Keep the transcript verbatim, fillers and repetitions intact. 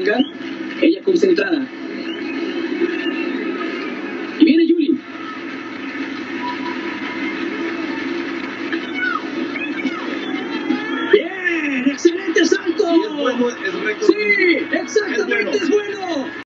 Bianca, ella concentrada. Y viene Yuli. ¡Bien! ¡Excelente salto! Y es bueno, es récord. Sí, exactamente, es bueno.